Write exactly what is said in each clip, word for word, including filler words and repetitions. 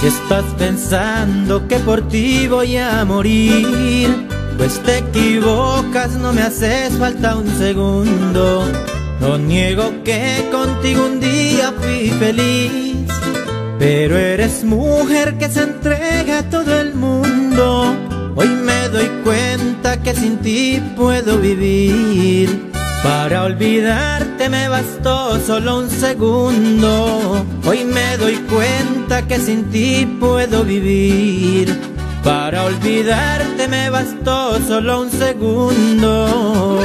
Si estás pensando que por ti voy a morir, pues te equivocas, no me haces falta un segundo. No niego que contigo un día fui feliz, pero eres mujer que se entrega a todo el mundo. Hoy me doy cuenta que sin ti puedo vivir. Para olvidarte me bastó solo un segundo. Hoy me doy cuenta que sin ti puedo vivir. Para olvidarte me bastó solo un segundo.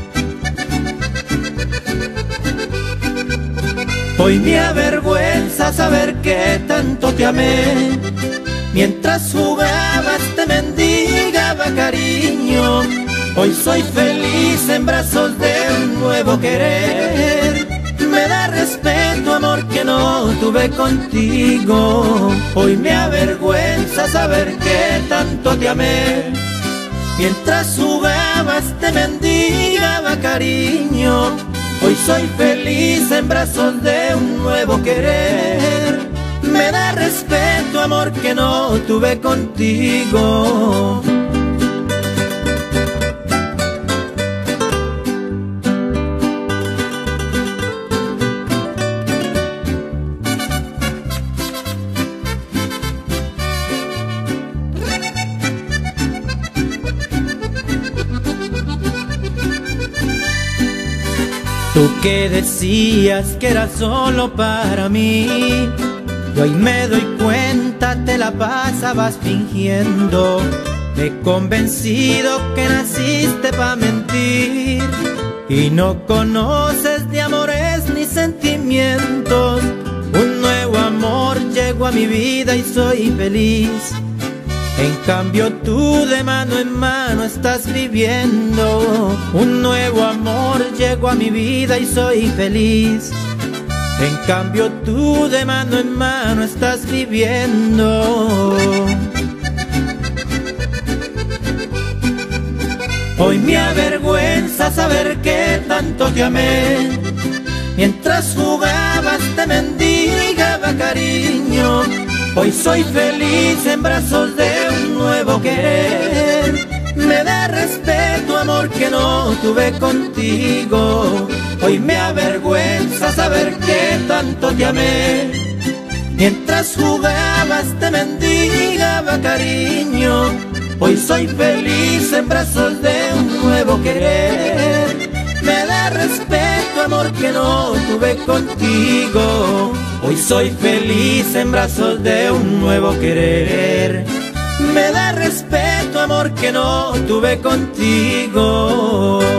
Hoy me avergüenza saber que tanto te amé. Mientras jugabas te mendigaba cariño. Hoy soy feliz en brazos de un nuevo querer. Me da respeto, amor, que no tuve contigo. Hoy me avergüenza saber que tanto te amé. Mientras jugabas te mendigaba cariño. Hoy soy feliz en brazos de un nuevo querer. Me da respeto, amor, que no tuve contigo. Tú que decías que era solo para mí, y hoy me doy cuenta te la pasabas fingiendo. Me he convencido que naciste pa' mentir y no conoces de amores ni sentimientos. Un nuevo amor llegó a mi vida y soy feliz. En cambio tú de mano en mano estás viviendo. Un nuevo amor llegó a mi vida y soy feliz. En cambio tú de mano en mano estás viviendo. Hoy me avergüenza saber que tanto te amé. Mientras jugabas te mendigaba cariño. Hoy soy feliz en brazos de un nuevo querer. Me da respeto, amor, que no tuve contigo. Hoy me avergüenza saber que tanto te amé. Mientras jugabas te mendigaba cariño. Hoy soy feliz en brazos de un nuevo querer. Me da respeto, amor, que no tuve contigo. Hoy soy feliz en brazos de un nuevo querer. Me da respeto, amor, que no tuve contigo.